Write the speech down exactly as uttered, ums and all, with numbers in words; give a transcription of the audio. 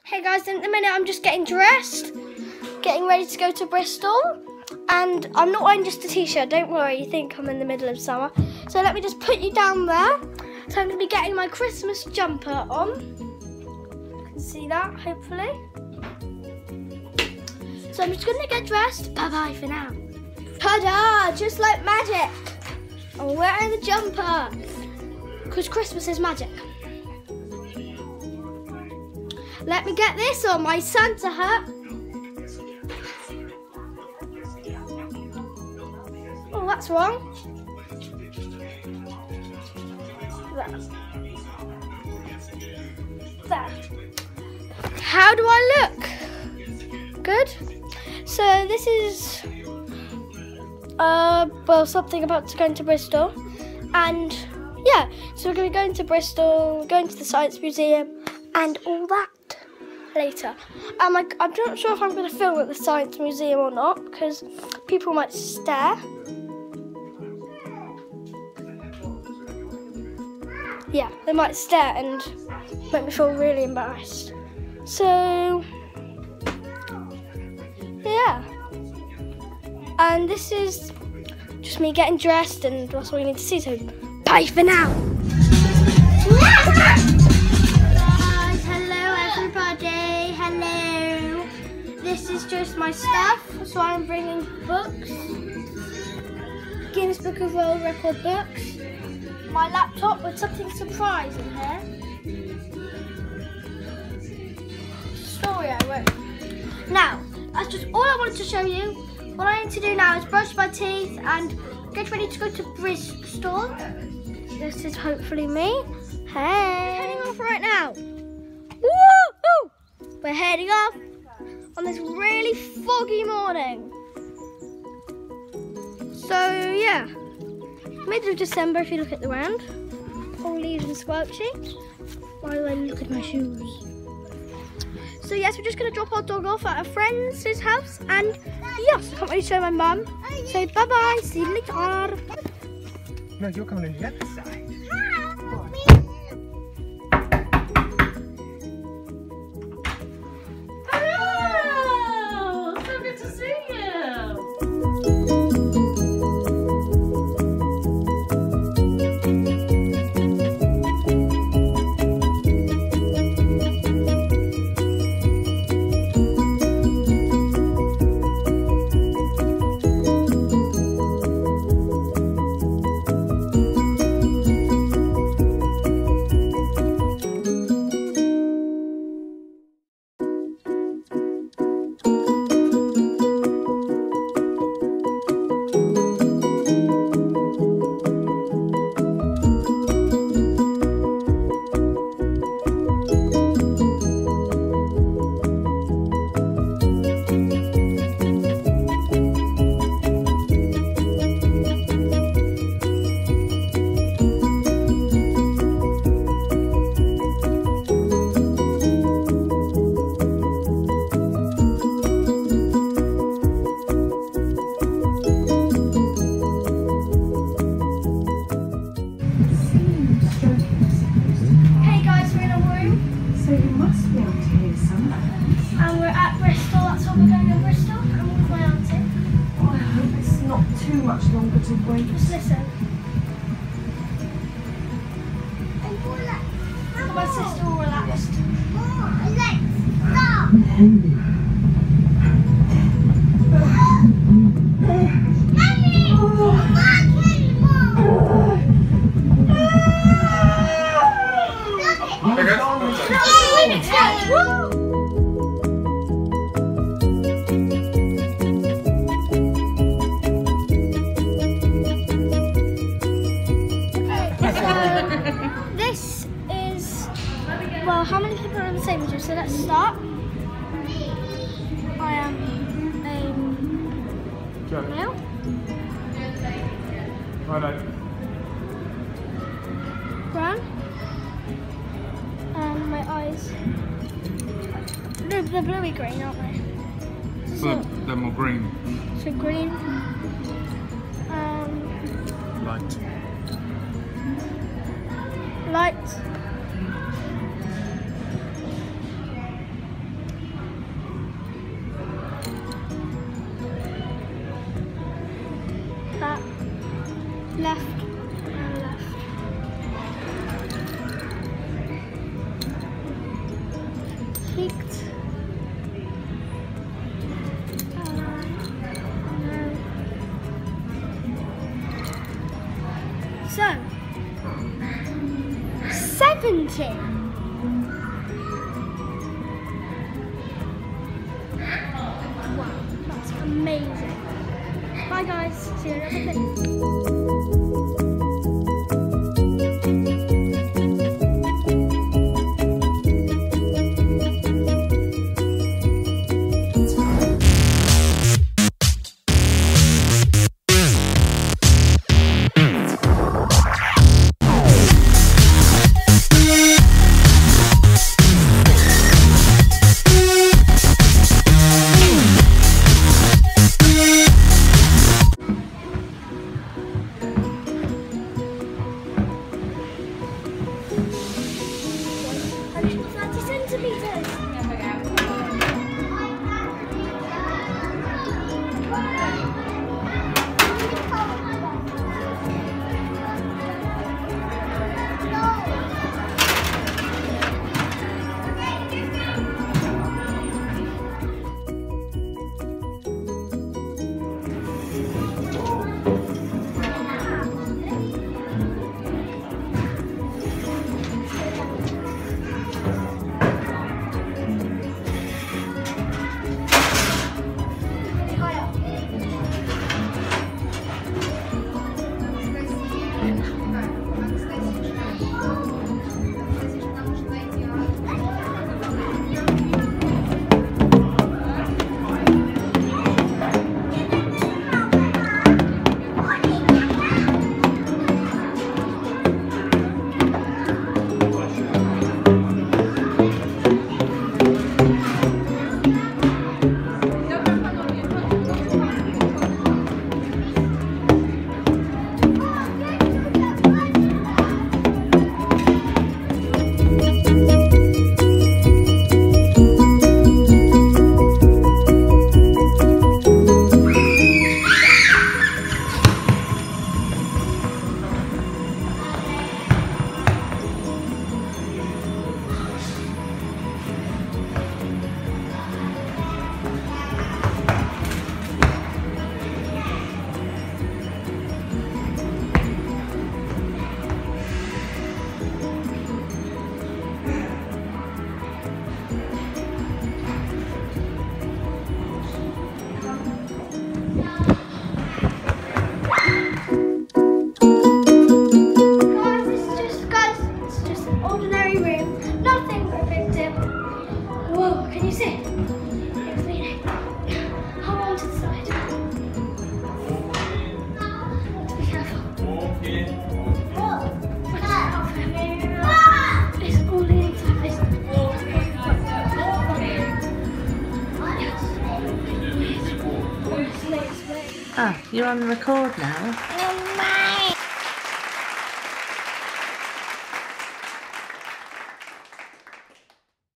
Hey guys, in a minute I'm just getting dressed, getting ready to go to Bristol, and I'm not wearing just a t-shirt, don't worry, you think I'm in the middle of summer. So let me just put you down there. So I'm going to be getting my Christmas jumper on. You can see that, hopefully. So I'm just going to get dressed. Bye-bye for now. Ta-da! Just like magic. I'm wearing the jumper because Christmas is magic. Let me get this on, my Santa hat. Oh, that's wrong. That. That. How do I look? Good. So this is, uh, well, something about to go into Bristol. And yeah, so we're going to be going to Bristol, going to the Science Museum and all that later. Um, I, I'm not sure if I'm going to film at the Science Museum or not because people might stare. Yeah, they might stare and make me feel really embarrassed. So, yeah. And this is just me getting dressed and that's all you need to see, so bye for now. Hello. This is just my stuff, so I'm bringing books, Guinness Book of World Record books, my laptop with something surprise in here, story I wrote. Now, that's just all I wanted to show you. What I need to do now is brush my teeth and get ready to go to Bristol. This is hopefully me. Hey. Heading off right now. Woo! We're heading off on this really foggy morning. So yeah, middle of December if you look at the ground. All leaves and squelchy. By the way, look at my shoes. So yes, we're just going to drop our dog off at a friend's house, and yes, I can't really show my mum. So bye bye, see you later. No, you're coming on the other side. Too much longer to wait. Just listen. My sister will relax. Let's stop. This is, well, how many people are on the same as you? So let's start. I am a male. Righto. Brown. And my eyes. They're, they're bluey green, aren't they? So, they're more green. So green. Um, Light. Light. tweaked. So, seventy. Wow, that's amazing. Bye guys, see you in another thirty centimeters. Ah, you're on record now. Oh my